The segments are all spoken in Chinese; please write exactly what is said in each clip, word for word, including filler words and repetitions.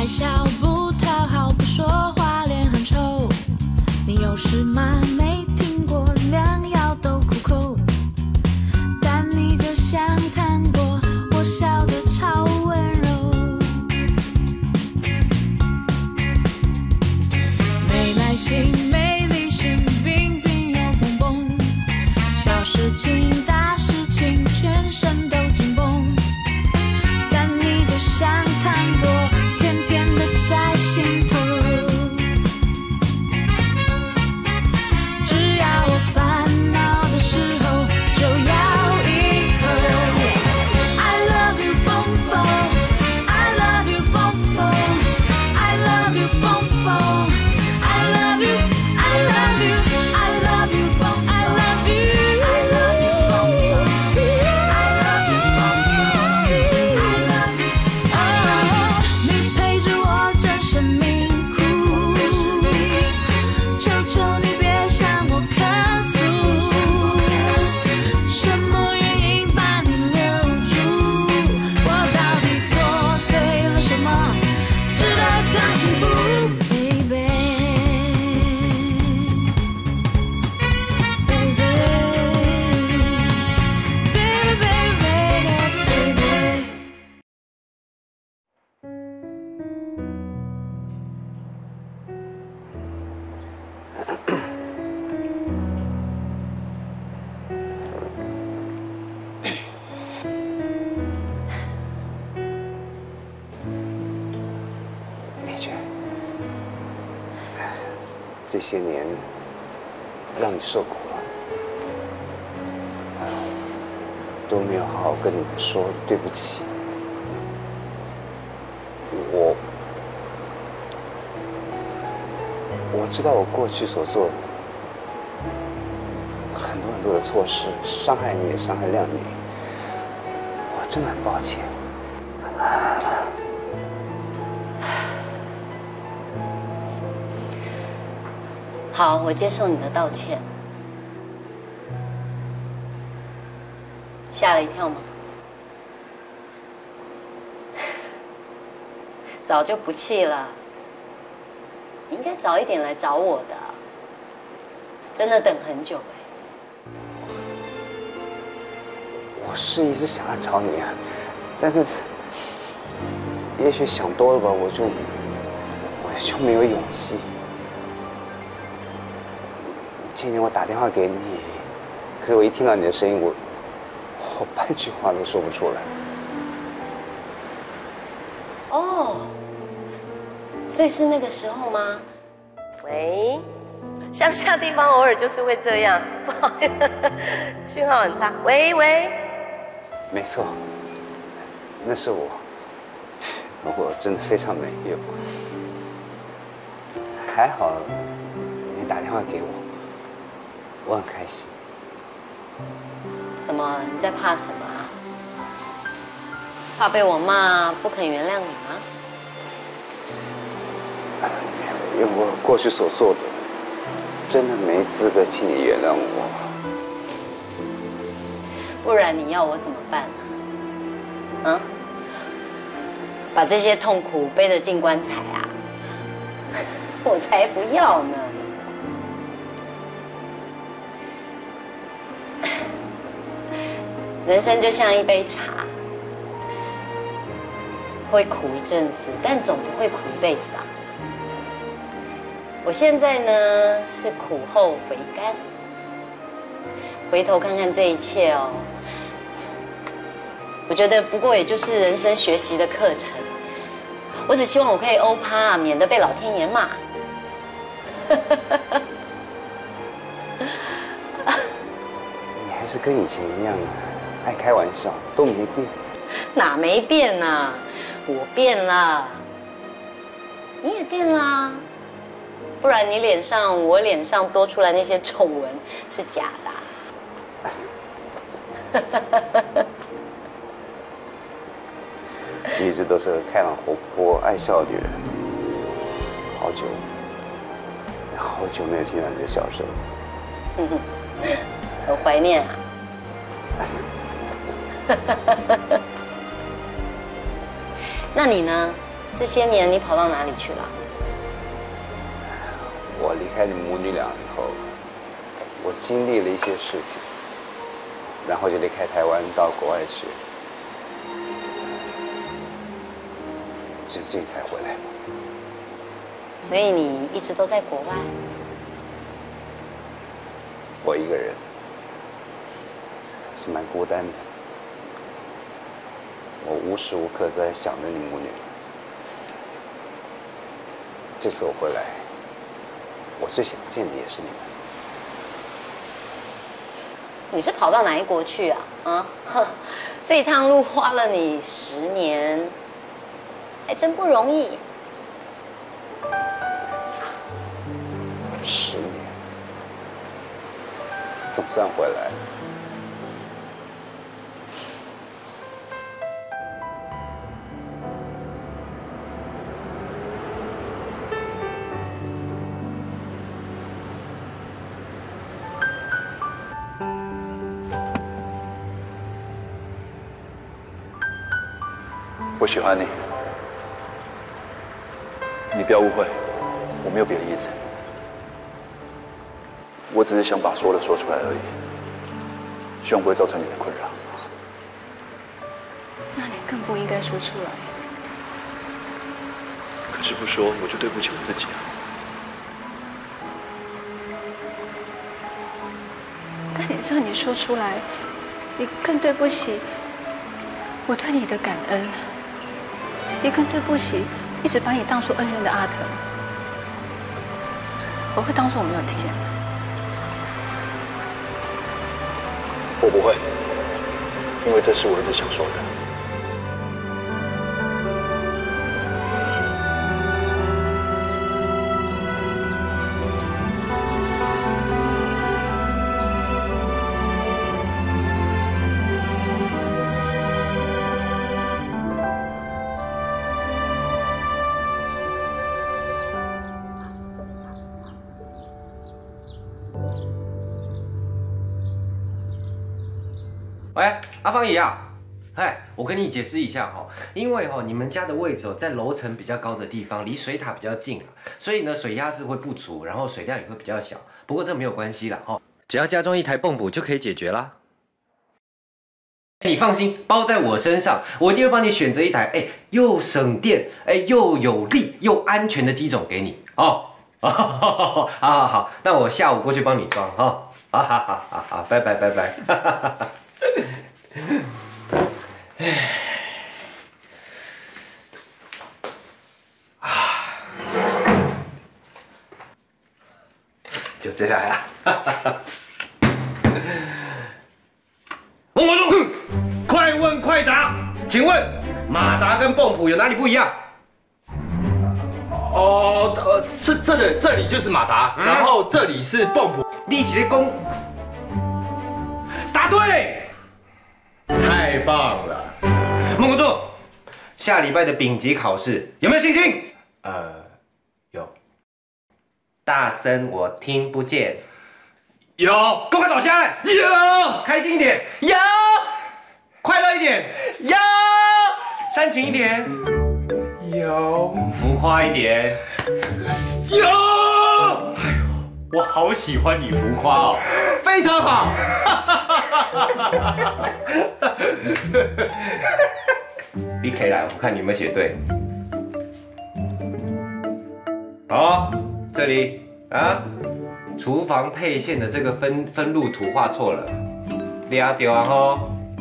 笑不讨好，不说话脸很臭。你有事吗？没听过良药都苦口，但你就像糖果，我笑得超温柔。没耐心，没理性，冰冰又蹦蹦，小事情大事情，全身都紧绷。但你就像糖果，甜甜的在心头。只要我烦恼的时候，就要一口。I love you, 蹦蹦 I love you, 蹦蹦 I love you, 蹦蹦 I love you, I love you, I love you, 蹦 I love you, I love you, 蹦蹦 I love you, 蹦蹦 I love you, oh， 你陪着我这生命哭，求求你别向我客诉，什么原因把你留住？我到底做对了什么，值得这样幸福 ，baby baby baby baby baby。 美娟，这些年让你受苦了，啊，都没有好好跟你说对不起。我我知道我过去所做的很多很多的错事，伤害你也伤害亮你，我真的很抱歉。 好，我接受你的道歉。吓了一跳吗？早就不气了。你应该早一点来找我的，真的等很久哎。 我是一直想要找你啊，但是也许想多了吧，我就我就没有勇气。今天我打电话给你，可是我一听到你的声音，我我半句话都说不出来。 哦，所以是那个时候吗？ 喂，乡下地方偶尔就是会这样，不好意思，讯号很差。喂喂， 没错，那是我，我真的非常没用。还好你打电话给我，我很开心。 怎么？你在怕什么啊？怕被我骂，不肯原谅你吗？ 因为我过去所做的，真的没资格请你原谅我。 不然你要我怎么办啊？啊？把这些痛苦背着进棺材啊？我才不要呢！人生就像一杯茶，会苦一阵子，但总不会苦一辈子吧？我现在呢是苦后回甘，回头看看这一切哦，我觉得不过也就是人生学习的课程。我只希望我可以欧趴，免得被老天爷骂。 你还是跟以前一样，爱开玩笑，都没变。 哪没变啊？我变了，你也变啦。不然你脸上、我脸上多出来那些皱纹是假的、啊。 你一直都是个开朗活泼、爱笑的女人。好久，好久没有听到你的笑声。 嗯哼，很怀念啊。那你呢？ 这些年你跑到哪里去了？ 我离开你母女俩以后，我经历了一些事情，然后就离开台湾到国外去，最近才回来。 所以你一直都在国外？ 我一个人是蛮孤单的，我无时无刻都在想着你母女。这次我回来，我最想见的也是你们。 你是跑到哪一国去啊？啊，呵，这趟路花了你十年，还真不容易。 十年，总算回来了。 我喜欢你，你不要误会，我没有别的意思，我只是想把说的说出来而已，希望不会造成你的困扰。 那你更不应该说出来。 可是不说，我就对不起我自己啊。 但你知道，你说出来，你更对不起我对你的感恩。也更对不起一直把你当作恩人的阿腾，我会当作我没有听见。 我不会，因为这是我一直想说的。 喂，阿芳姨啊，嗨，我跟你解释一下哈，因为哈你们家的位置哦在楼层比较高的地方，离水塔比较近啊，所以呢水压制会不足，然后水量也会比较小。不过这没有关系啦哈，只要加装一台泵补就可以解决啦。你放心，包在我身上，我一定会帮你选择一台哎又省电哎又有力又安全的机种给你哦。好好好，那我下午过去帮你装哈。好好好好好，拜拜拜拜。唉，啊，就这样呀。问我说，快问快答，请问马达跟泵浦有哪里不一样？ 哦，呃，这这里这里就是马达，嗯、然后这里是泵浦。 你是在讲？答对，太棒了！孟国柱，下礼拜的丙级考试有没有信心？呃，有。大声，我听不见。 有。 够快倒下来。 有。 开心一点。 有。 快乐一点。 有。 煽情一点。 有。 浮夸一点。 有。 哎呦，我好喜欢你浮夸哦， 非常好。 你可以来，我看你有没有写对。好，这里啊，厨房配线的这个分分路图画错了，抓掉啊吼。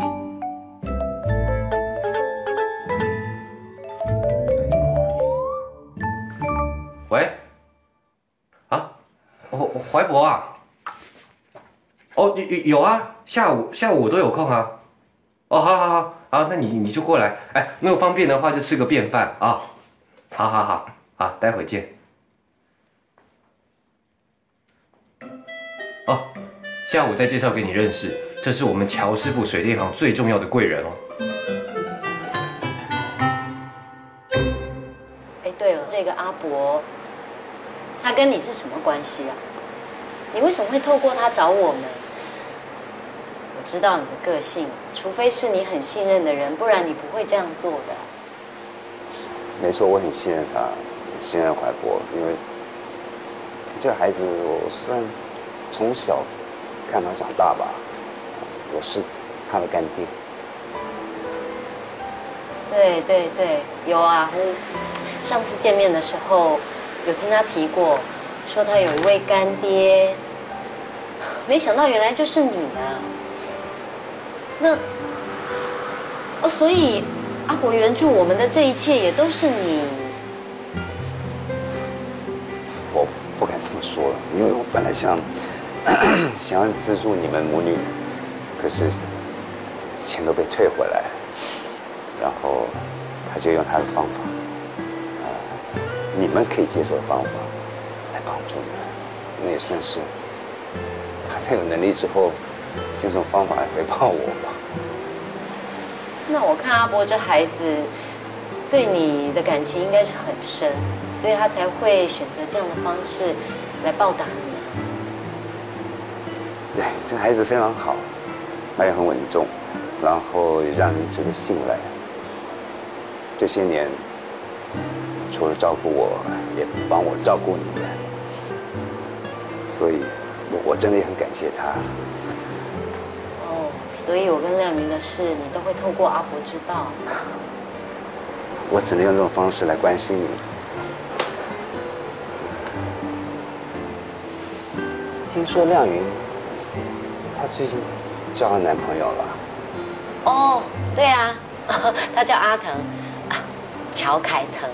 喂，啊，我我怀博啊，哦有有有啊，下午下午我都有空啊。哦，好好好，好，那你你就过来，哎，没有方便的话就吃个便饭啊。好好好，好，待会见。哦，下午再介绍给你认识，这是我们乔师傅水电行最重要的贵人哦。 哎，对了，这个阿伯，他跟你是什么关系啊？你为什么会透过他找我们？我知道你的个性，除非是你很信任的人，不然你不会这样做的。 没错，我很信任他，信任怀博，因为这个孩子我算从小看他长大吧，我是他的干爹。 对对对，有啊，嗯，上次见面的时候有听他提过，说他有一位干爹，没想到原来就是你啊。那哦，所以阿伯援助我们的这一切也都是你。 我不敢这么说了，因为我本来想想要资助你们母女，可是钱都被退回来，然后他就用他的方法，呃，你们可以接受的方法来帮助你们，那也算是他在有能力之后用这种方法来回报我吧。 那我看阿伯这孩子对你的感情应该是很深，所以他才会选择这样的方式来报答你啊。 对，这个孩子非常好，他也很稳重，然后也让人值得信赖。这些年，除了照顾我，也帮我照顾你们，所以我真的也很感谢他。 哦，所以我跟亮明的事，你都会透过阿伯知道。 我只能用这种方式来关心你。听说亮云，她最近交了男朋友了。 哦，对啊，他叫阿腾，乔凯腾。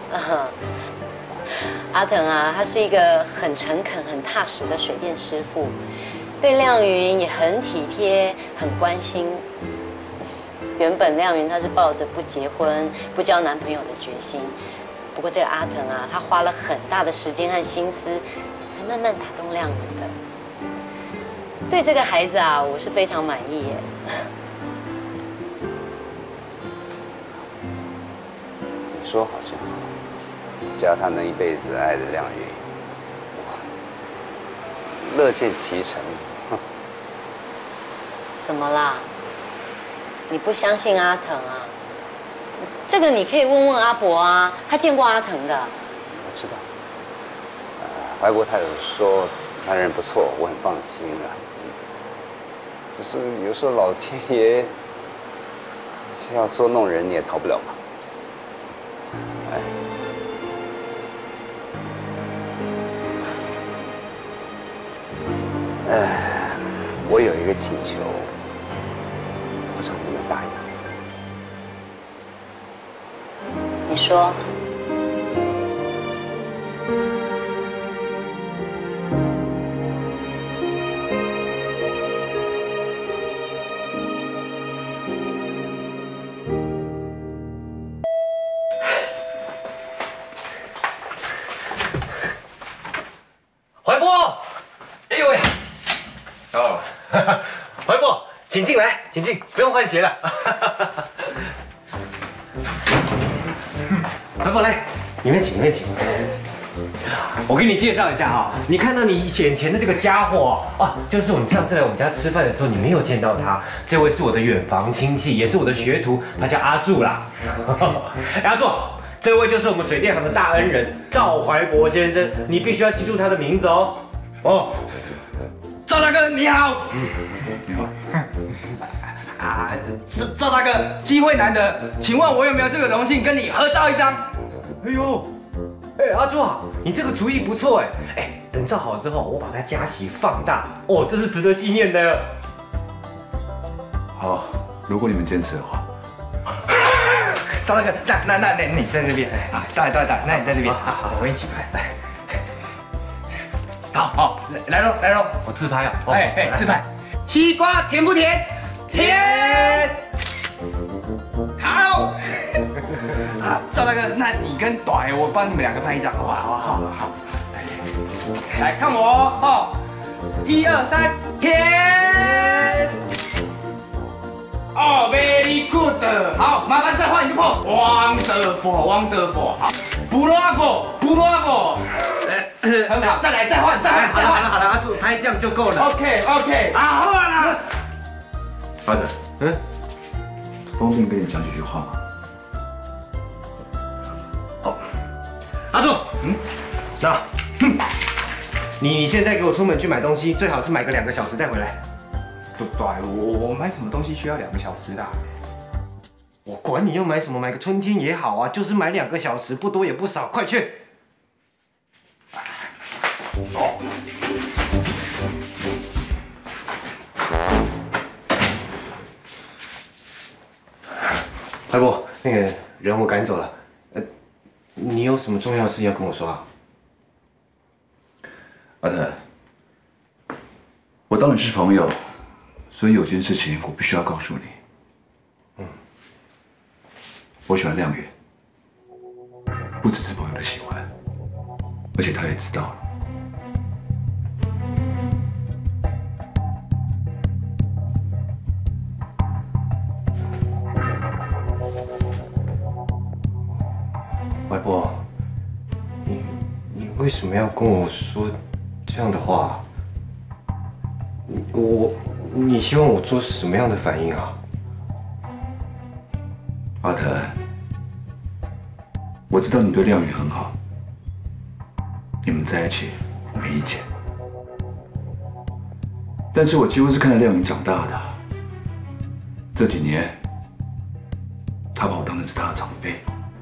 阿腾啊，他是一个很诚恳、很踏实的水电师傅，对亮云也很体贴、很关心。原本亮云他是抱着不结婚、不交男朋友的决心，不过这个阿腾啊，他花了很大的时间和心思，才慢慢打动亮云的。对这个孩子啊，我是非常满意耶。 你说好就好，只要他能一辈子爱着亮云，乐见其成。 怎么啦？你不相信阿腾啊？这个你可以问问阿伯啊，他见过阿腾的。 我知道，呃，怀博他有说他人不错，我很放心啊。只是有时候老天爷要捉弄人，你也逃不了嘛。哎，呃，我有一个请求，不知道你有没有答应？ 你说。 怀博，哎呦喂！哦，怀博，请进来，请进，不用换鞋了。怀博来，里面请，里面请。我给你介绍一下啊，你看到你眼前的这个家伙啊，就是我们上次来我们家吃饭的时候你没有见到他，这位是我的远房亲戚，也是我的学徒，他叫阿柱啦。阿柱。这位就是我们水电行的大恩人赵怀博先生，你必须要记住他的名字哦。哦， 赵大哥你好。嗯，你好。啊，赵赵大哥，机会难得，请问我有没有这个荣幸跟你合照一张？ 哎呦，哎阿柱啊，你这个主意不错哎，哎，等照好之后，我把它加洗放大，哦，这是值得纪念的。 好，如果你们坚持的话。 赵大哥，那那那那你在那边，哎，啊，对对对，那你在这边，好好，我一起拍，来，好好，来喽来喽， 我自拍啊， 哎哎，自拍，西瓜甜不甜？甜。好，啊，赵大哥，那你跟短我帮你们两个拍一张，好不好？好好好，来看我哦，一二三，甜。哦 ，very good， 好，麻烦再换一个 pose，wonderful，wonderful， 好 ，bravo，bravo， 很好，再来，再换，再换，再换， 好了好了，阿柱拍这样就够了。 OK，OK， 啊，好了。 阿德， 嗯， 方便跟你讲几句话吗？ 阿柱，嗯，那，嗯，你你现在给我出门去买东西，最好是买个两个小时再回来。 对对，我我买什么东西需要两个小时的？ 我管你要买什么，买个春天也好啊，就是买两个小时，不多也不少，快去。哦。阿伯，那个人我赶走了，呃，你有什么重要的事要跟我说啊？ 阿腾，我当你是朋友，所以有件事情我必须要告诉你。嗯，我喜欢亮宇，不只是朋友的喜欢，而且他也知道了。 外婆，你你为什么要跟我说这样的话？我你希望我做什么样的反应啊？ 阿腾，我知道你对亮宇很好，你们在一起我没意见，但是我几乎是看着亮宇长大的。这几年，他把我当成是他的长辈。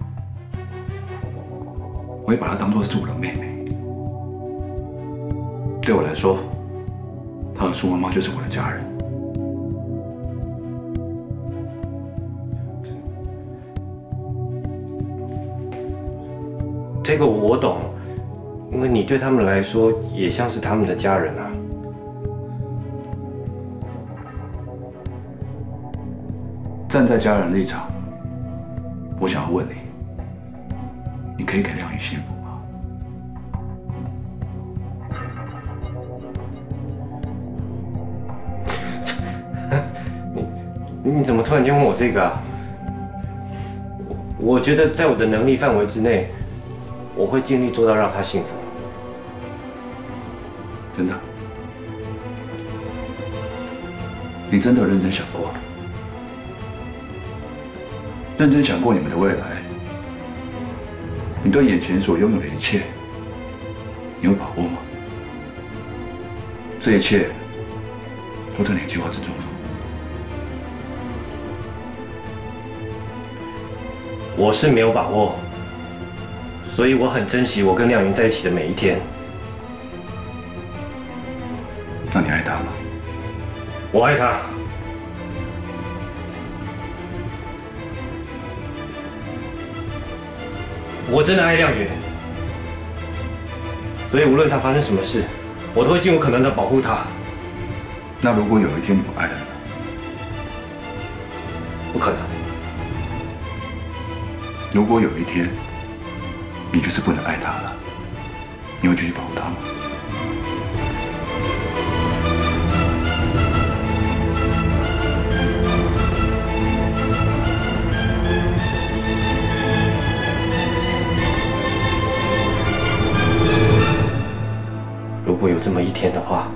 我也把她当作是我的妹妹。对我来说，她和苏妈妈就是我的家人。 这个我懂，因为你对他们来说也像是他们的家人啊。 站在家人立场，我想要问你。你可以给亮宇幸福吗？ 你你怎么突然间问我这个啊？我我觉得在我的能力范围之内，我会尽力做到让他幸福。 真的？你真的有认真想过？认真想过你们的未来？你对眼前所拥有的一切，你有把握吗？这一切都在你计划之中吗？ 我是没有把握，所以我很珍惜我跟亮云在一起的每一天。 那你爱他吗？ 我爱他。我真的爱亮云，所以无论他发生什么事，我都会尽我可能的保护他。 那如果有一天你不爱了呢？ 不可能。 如果有一天你就是不能爱他了，你会继续保护他吗？ 如果有这么一天的话，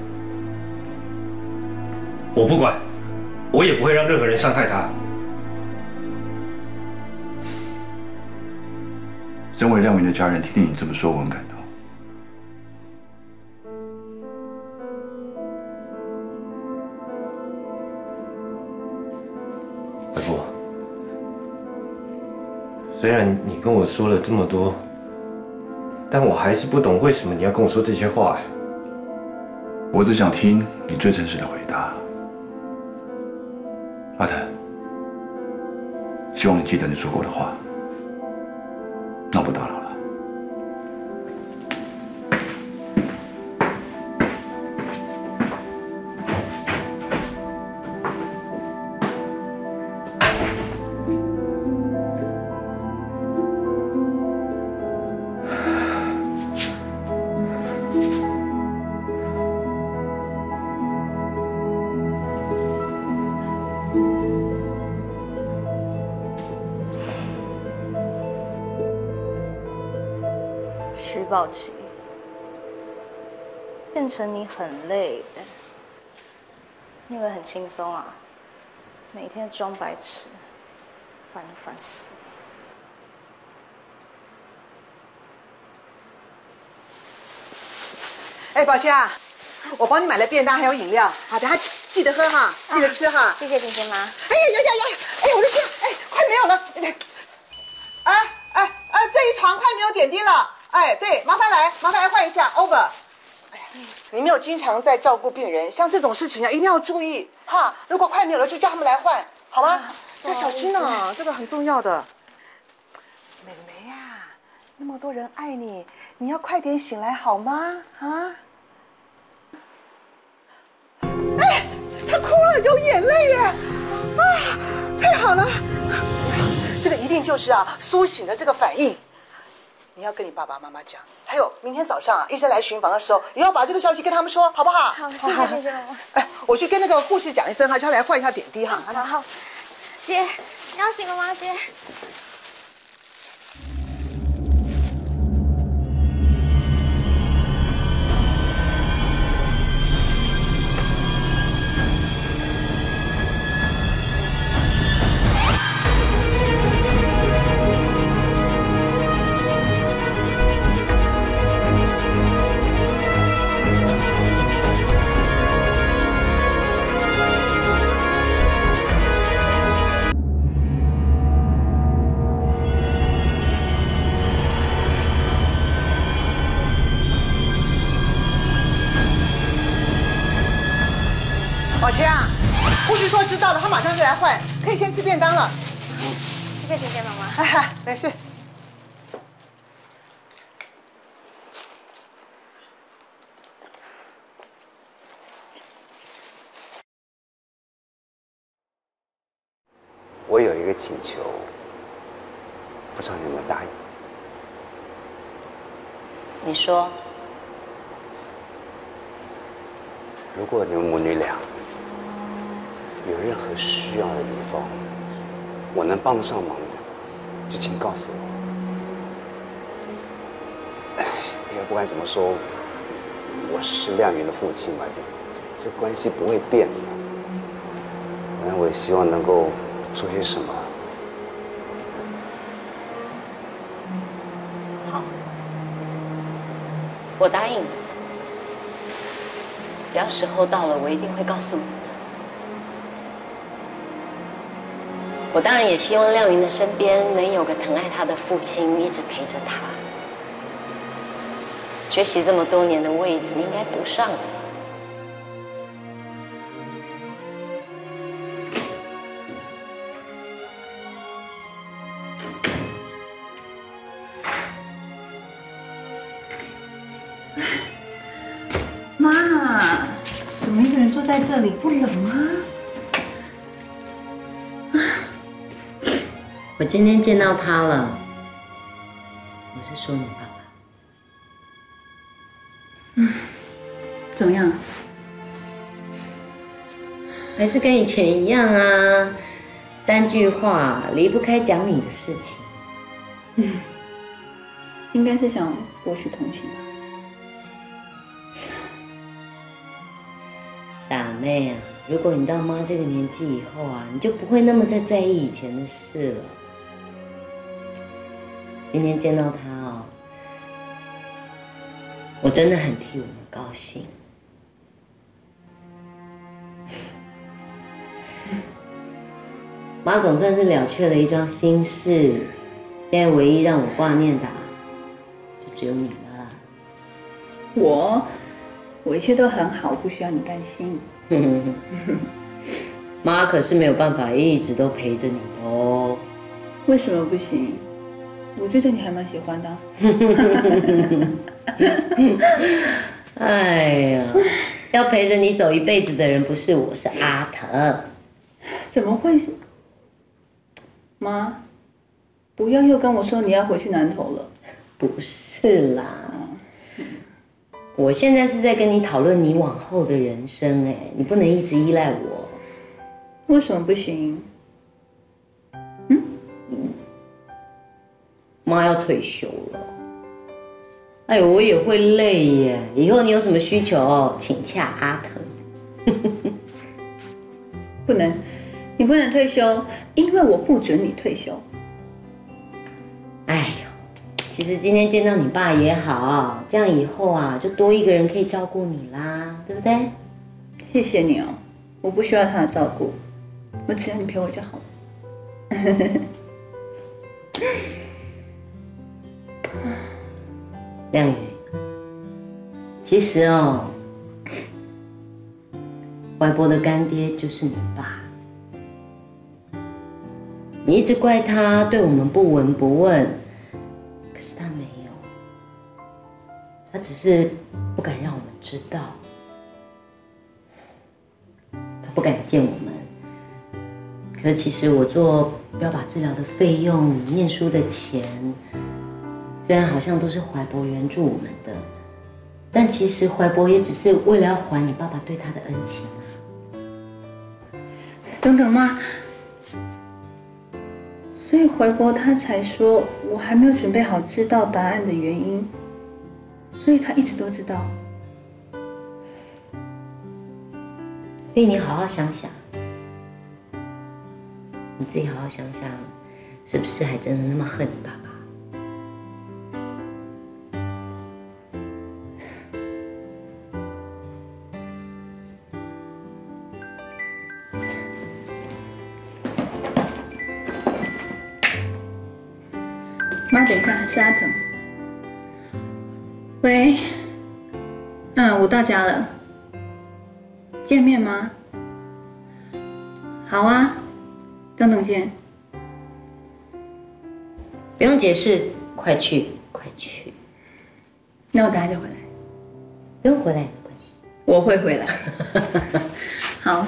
我不管，我也不会让任何人伤害他。 身为亮云的家人，听听你这么说，我很感动。 伯父，虽然你跟我说了这么多，但我还是不懂为什么你要跟我说这些话。 我只想听你最真实的回答。阿腾，希望你记得你说过的话。那我不打扰了。 徐宝琪，变成你很累的，你以为很轻松啊？每天装白痴，烦就烦死了。 哎，宝清啊，我帮你买了便当还有饮料，好，等下记得喝哈，记得吃哈。 谢谢婷婷妈。 哎呀呀呀呀！哎，我的天，哎，快没有了！哎哎哎，这一床快没有点滴了。哎，对，麻烦来，麻烦来换一下 ，over。哎呀，你没有经常在照顾病人，像这种事情啊，一定要注意哈。如果快没有了，就叫他们来换，好吗？要小心哦，这个很重要的。美眉呀，那么多人爱你，你要快点醒来好吗？啊？哎，她哭了，有眼泪耶！啊，太好了，这个一定就是啊苏醒的这个反应。你要跟你爸爸妈妈讲，还有明天早上啊，医生来巡房的时候，也要把这个消息跟他们说，好不好？ 好，谢谢谢谢妈妈。 哎，我去跟那个护士讲一声哈，叫他来换一下点滴哈。 好好，姐，你要醒了吗，姐？ 宝清啊，护士说知道了，他马上就来换，可以先吃便当了。 谢谢婷婷妈妈。 哎嗨，没事。 我有一个请求，不知道你有没有答应？ 你说， 如果你们母女俩有任何需要的地方，我能帮得上忙的，就请告诉我。因为不管怎么说，我是亮云的父亲嘛，这这这关系不会变的。反正我也希望能够做些什么。 好，我答应你。只要时候到了，我一定会告诉你的。我当然也希望亮云的身边能有个疼爱他的父亲，一直陪着他。学习这么多年的位子，应该补上了。 妈，怎么一个人坐在这里，不冷吗？ 我今天见到他了，我是说你爸爸。 嗯，怎么样？ 还是跟以前一样啊，三句话离不开讲你的事情。 嗯，应该是想博取同情吧。 傻妹啊，如果你到妈这个年纪以后啊，你就不会那么再在意以前的事了。今天见到他哦，我真的很替我们高兴。妈总算是了却了一桩心事，现在唯一让我挂念的，就只有你了。 我，我一切都很好，不需要你担心。 妈可是没有办法一直都陪着你的哦。 为什么不行？我觉得你还蛮喜欢的。 哎呀，要陪着你走一辈子的人不是我，是阿腾。 怎么会是？妈，不要又跟我说你要回去南投了。 不是啦，我现在是在跟你讨论你往后的人生，哎，你不能一直依赖我。 为什么不行？ 妈要退休了，哎呦，我也会累耶。以后你有什么需求，请洽阿腾。 不能，你不能退休，因为我不准你退休。 哎呦， 其实今天见到你爸也好，这样以后啊，就多一个人可以照顾你啦，对不对？ 谢谢你哦，我不需要他的照顾，我只要你陪我就好了。 亮宇，其实哦，怀博的干爹就是你爸。你一直怪他对我们不闻不问，可是他没有，他只是不敢让我们知道，他不敢见我们。可是其实我做标靶治疗的费用，你念书的钱，虽然好像都是怀博援助我们的，但其实怀博也只是为了要还你爸爸对他的恩情啊。 等等妈。所以怀博他才说我还没有准备好知道答案的原因，所以他一直都知道。 所以你好好想想，你自己好好想想，是不是还真的那么恨你爸爸？ 妈，等一下，是阿腾。喂，嗯，我到家了。见面吗？好啊，等等见。 不用解释，快去，快去。 那我等下就回来。 不用回来也没关系， 我会回来。好。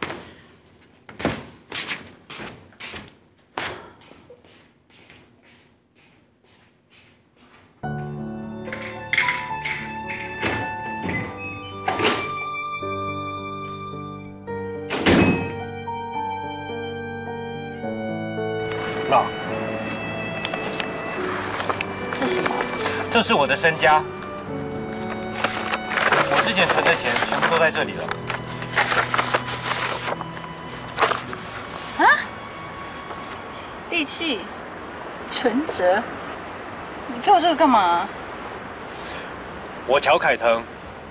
妈， 这是什么？ 这是我的身家，我之前存的钱全部都在这里了。 啊？地契、存折，你给我这个干嘛？ 我乔凯腾，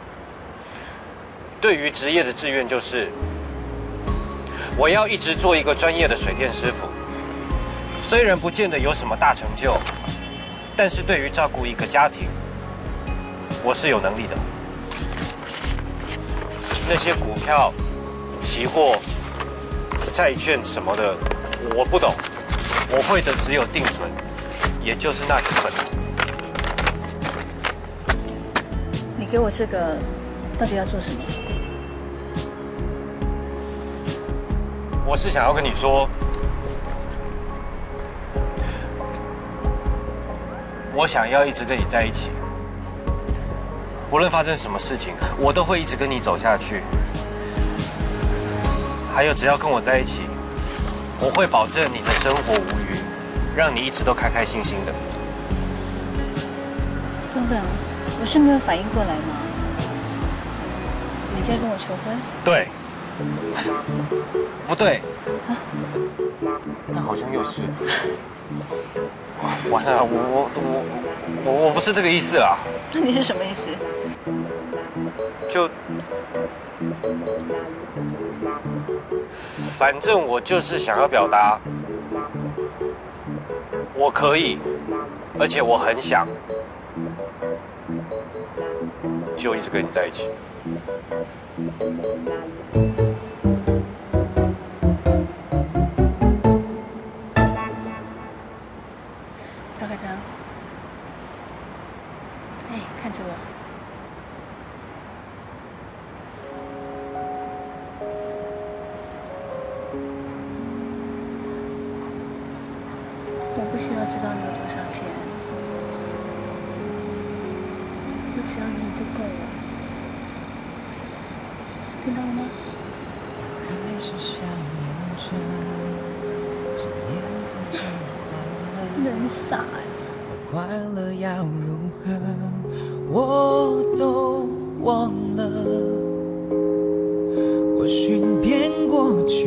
对于职业的志愿就是，我要一直做一个专业的水电师傅。虽然不见得有什么大成就，但是对于照顾一个家庭，我是有能力的。那些股票、期货、债券什么的，我不懂。我会的只有定存，也就是那几本。 你给我这个，到底要做什么？ 我是想要跟你说。我想要一直跟你在一起，无论发生什么事情，我都会一直跟你走下去。还有，只要跟我在一起，我会保证你的生活无虞，让你一直都开开心心的。 等等，我是没有反应过来吗？你在跟我求婚？ 对。不对。啊？那好像又是。完了，我我我我我不是这个意思啦。 那你是什么意思？ 就，反正我就是想要表达，我可以，而且我很想，就一直跟你在一起。 看着我，我不需要知道你有多少钱，我只要有你就够了，听到了吗？人傻哎。 快乐要如何，我都忘了。我寻遍过去，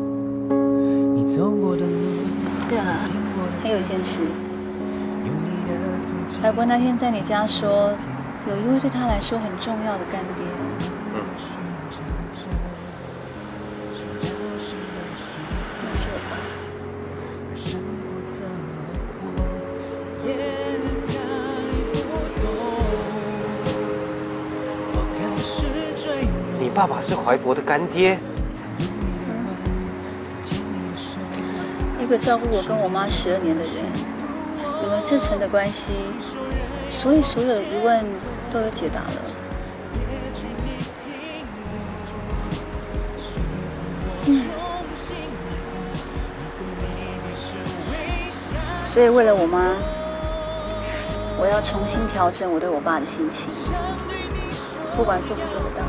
你走过的路。 对了，还有一件事， 海波那天在你家说，有一位对他来说很重要的干爹。 嗯。 那是我爸。 你爸爸是怀博的干爹。 一个照顾我跟我妈十二年的人，有了这层的关系，所以所有的疑问都有解答了。嗯。所以为了我妈，我要重新调整我对我爸的心情，不管做不做得到。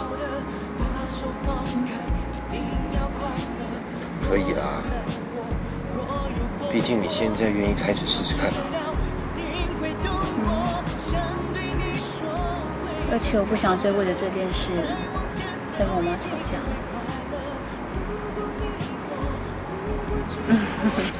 可以啦。 毕竟你现在愿意开始试试看啊。 嗯。而且我不想再为了这件事再跟我妈吵架。嗯。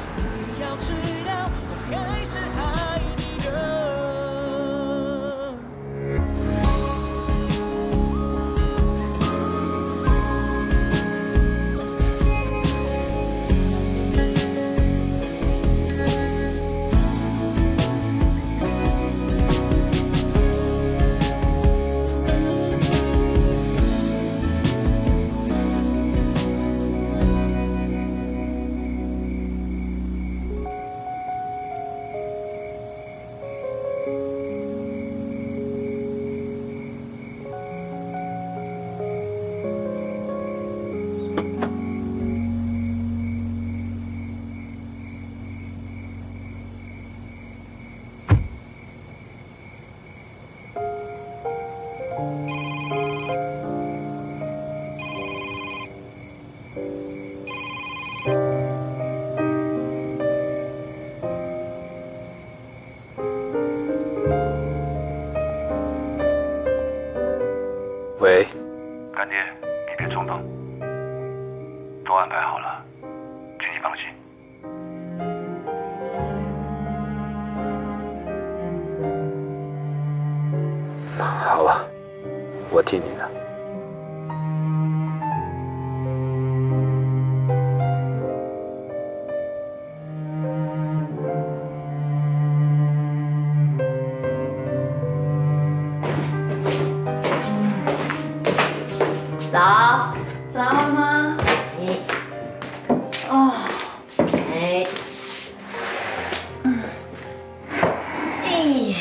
喂，干爹，你别冲动，都安排好了，请你放心。好了，我听你的。 早， 早吗？ 哎， 哦， 哎，嗯，哎，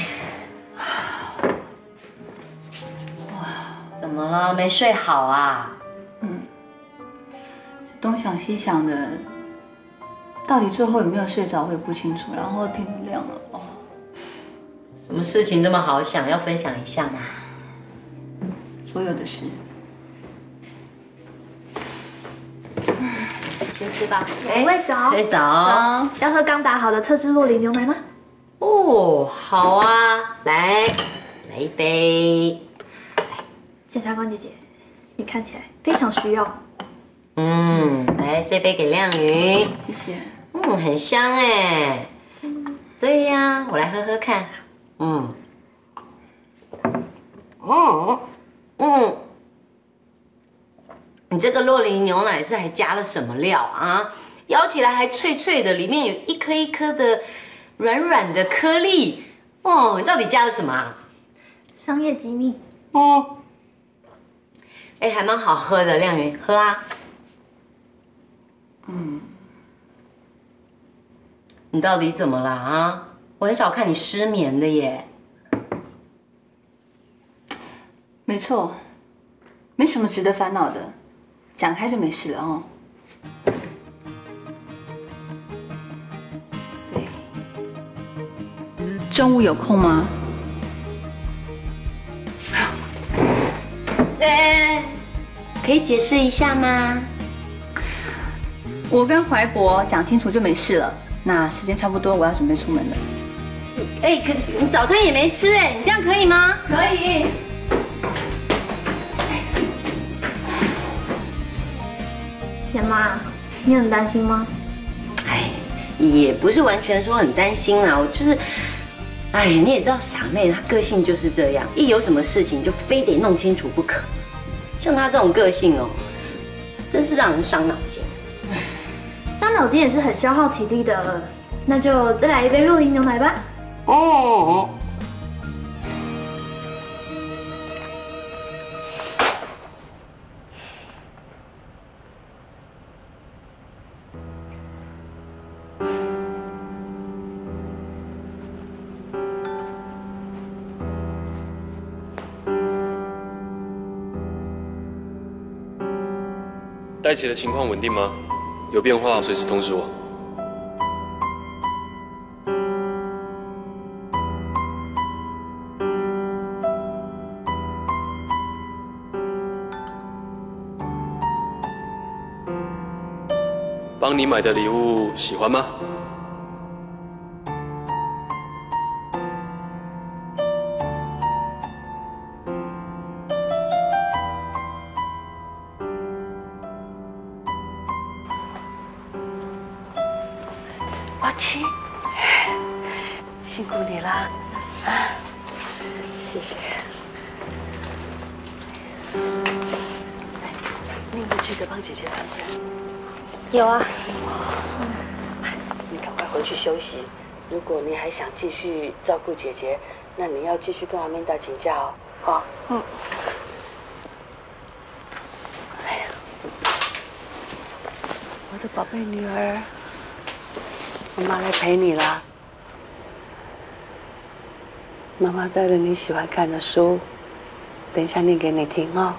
哇，怎么了？没睡好啊？ 嗯，东想西想的，到底最后有没有睡着我也不清楚。然后天都亮了，哦， 什么事情这么好想，要分享一下嘛？ 所有的事。 先吃吧。 两位早。 哎，早。 要喝刚打好的特制酪梨牛奶吗？ 哦，好啊，来，来一杯。 检察官姐姐，你看起来非常需要。 嗯，来这杯给亮云。 谢谢。 嗯，很香哎。对呀，我来喝喝看。嗯。嗯嗯。 你这个酪梨牛奶是还加了什么料啊？咬起来还脆脆的，里面有一颗一颗的软软的颗粒。哦，你到底加了什么啊？ 商业机密。 哦。哎，还蛮好喝的，亮云，喝啊。 嗯。 你到底怎么了啊？我很少看你失眠的耶。 没错，没什么值得烦恼的。 讲开就没事了哦。对，中午有空吗？ 哎，可以解释一下吗？ 我跟怀博讲清楚就没事了。那时间差不多，我要准备出门了。 哎，可是你早餐也没吃哎，你这样可以吗？ 可以。 贤妈，你很担心吗？ 哎，也不是完全说很担心啦，我就是哎，你也知道傻妹她个性就是这样，一有什么事情就非得弄清楚不可。像她这种个性哦，真是让人伤脑筋。 伤脑筋也是很消耗体力的，那就再来一杯肉梨牛奶吧。 哦。 戴奇的情况稳定吗？有变化随时通知我。帮你买的礼物喜欢吗？ 宝琪，辛苦你了，啊，谢谢。你有没有记得帮姐姐翻身？ 有啊。 你赶快回去休息。如果你还想继续照顾姐姐，那你要继续跟阿明达请假哦。好。嗯。哎呀，我的宝贝女儿。妈妈来陪你啦。妈妈带了你喜欢看的书，等一下念给你听哦。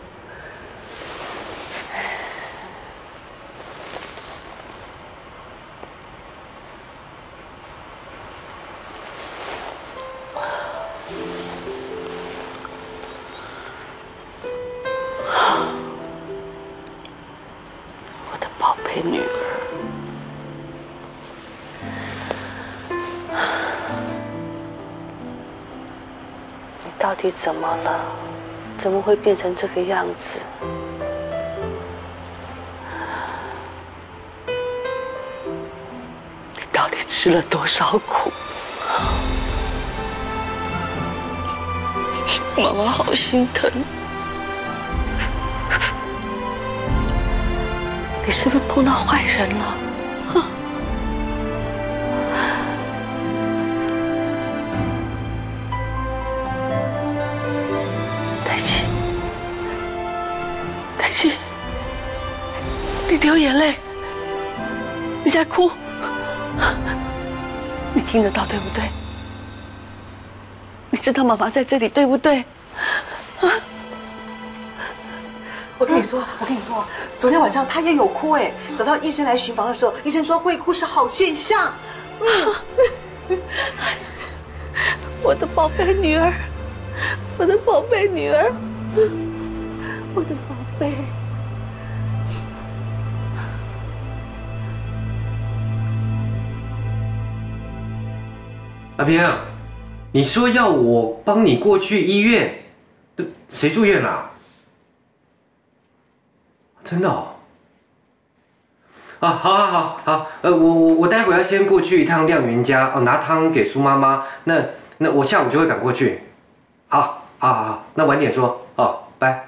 我的宝贝女儿。到底怎么了？怎么会变成这个样子？你到底吃了多少苦？妈妈好心疼。你是不是碰到坏人了？啊！你流眼泪，你在哭，你听得到对不对？你知道妈妈在这里对不对？啊！ 我跟你说，我跟你说，昨天晚上她也有哭哎。早上医生来巡房的时候，医生说会哭是好现象。嗯， 我的宝贝女儿，我的宝贝女儿，我的宝贝。 阿平，你说要我帮你过去医院，谁住院啦？真的哦。啊，好好好好，呃，我我我待会要先过去一趟亮云家哦，拿汤给苏妈妈。那那我下午就会赶过去。好，好好好，那晚点说哦，拜。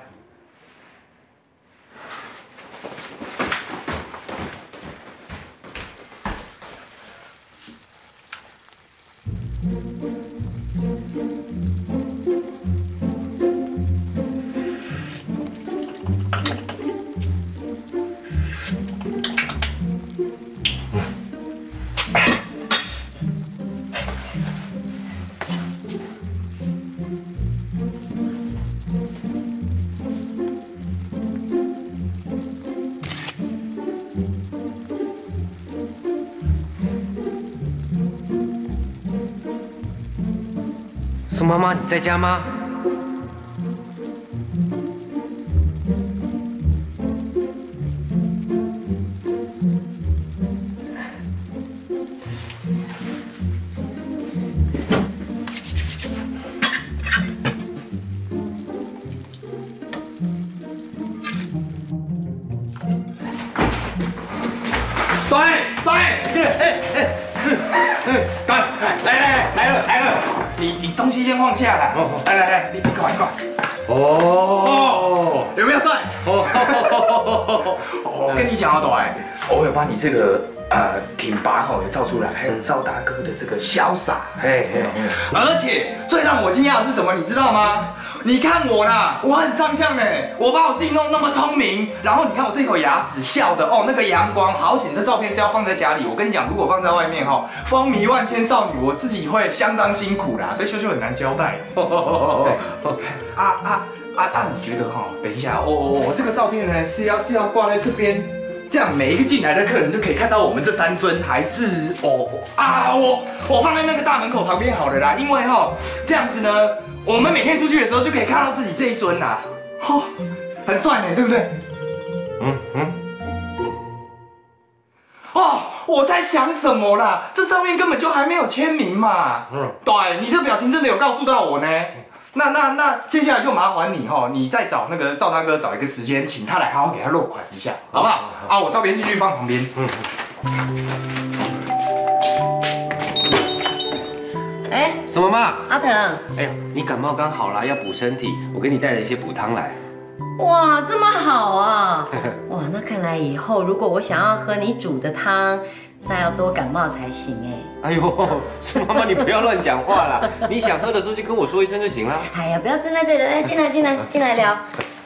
苏妈妈，你在家吗？ 对对，哎哎嗯嗯，对，来来来了来了。 你你东西先放下来。哦，来来来，你你过来过来。 哦， 有没有帅？哦，我跟你讲啊，短，我有把你这个呃挺拔吼也照出来，还有赵大哥的这个潇洒，嘿嘿。而且最让我惊讶的是什么，你知道吗？你看我啦，我很上相呢，我把我自己弄那么聪明，然后你看我这口牙齿笑的哦，那个阳光，好险！这照片是要放在家里，我跟你讲，如果放在外面哈，风靡万千少女，我自己会相当辛苦啦，对秀秀很难交代。对，啊啊啊啊！你觉得哈？等一下，我我我这个照片呢是要是要挂在这边，这样每一个进来的客人就可以看到我们这三尊，还是哦啊我我放在那个大门口旁边好了啦，因为哈这样子呢，我们每天出去的时候就可以看到自己这一尊啦，哦，很帅呢，对不对？嗯嗯。哦，我在想什么啦？这上面根本就还没有签名嘛。嗯，对你这表情真的有告诉到我呢。那那那接下来就麻烦你哈，你再找那个赵大哥找一个时间，请他来好好给他落款一下，好不好？啊，我照片继续放旁边。嗯。 哎，什么妈？ 阿腾， 哎呀，你感冒刚好啦，要补身体，我给你带了一些补汤来。 哇，这么好啊！哇，那看来以后如果我想要喝你煮的汤，那要多感冒才行哎。 哎呦，是妈妈，你不要乱讲话啦！你想喝的时候就跟我说一声就行了。 哎呀，不要站在这里，来进来进来进来聊。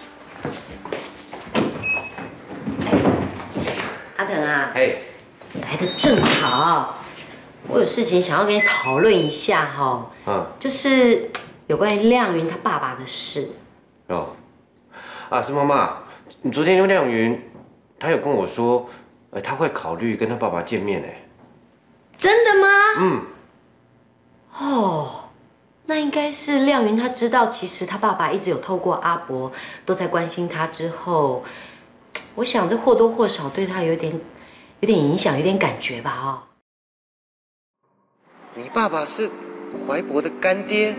哎，阿腾啊，哎，来的正好，我有事情想要跟你讨论一下哈。嗯，就是有关于亮云他爸爸的事。 哦，啊，是妈妈，你昨天用亮云，他有跟我说。呃，他会考虑跟他爸爸见面哎。 真的吗？ 嗯。 哦，那应该是亮云他知道，其实他爸爸一直有透过阿伯都在关心他之后，我想这或多或少对他有点有点影响，有点感觉吧哦。 你爸爸是怀博的干爹？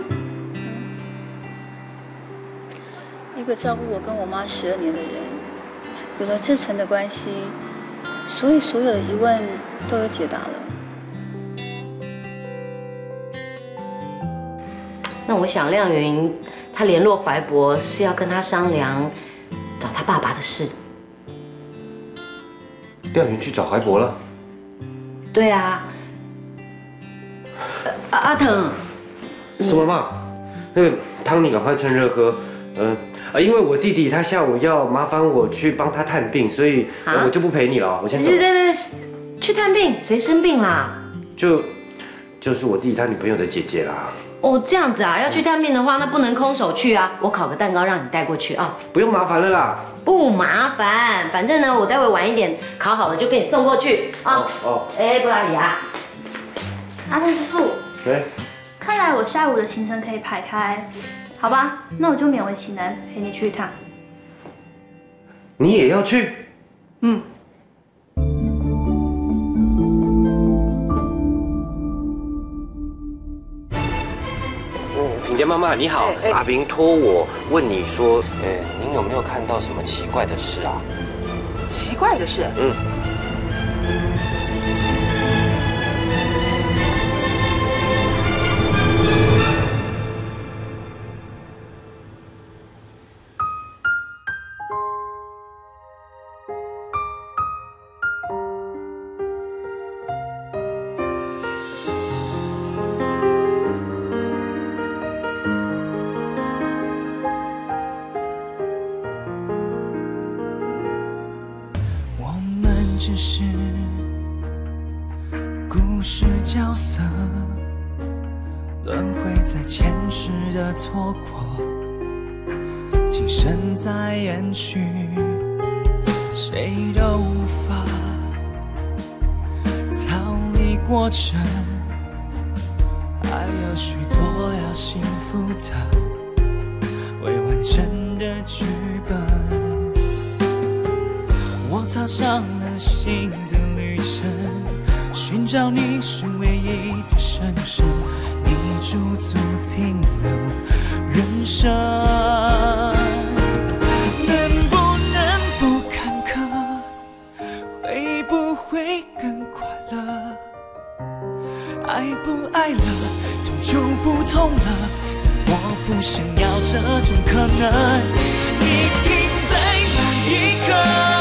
一个照顾我跟我妈十二年的人，有了这层的关系。所以所有的疑问都有解答了。 那我想亮云他联络怀博是要跟他商量找他爸爸的事。 亮云去找怀博了？ 对啊。阿阿腾， 什么妈？那个汤你赶快趁热喝，嗯。啊，因为我弟弟他下午要麻烦我去帮他探病，所以我就不陪你了，我先走。 对对对，去探病？谁生病啦？ 就就是我弟弟他女朋友的姐姐啦。 哦，这样子啊，要去探病的话，那不能空手去啊。我烤个蛋糕让你带过去啊。 不用麻烦了啦。 不麻烦，反正呢，我待会晚一点烤好了就给你送过去啊。哦。哦哎，布拉里啊， 阿腾师傅。 哎。 看来我下午的行程可以排开。好吧，那我就勉为其难陪你去一趟。 你也要去？ 嗯。 嗯，品佳妈妈你好，欸欸、阿明托我问你说，呃，您有没有看到什么奇怪的事啊？ 奇怪的事？ 嗯。 只是故事角色，轮回在前世的错过，今生在延续，谁都无法逃离过程，还有许多要幸福的未完成的剧本。我踏上了新的旅程，寻找你是唯一的神圣，你驻足停留人生，能不能不坎坷，会不会更快乐？爱不爱了，痛就不痛了，但我不想要这种可能。你停在哪一刻？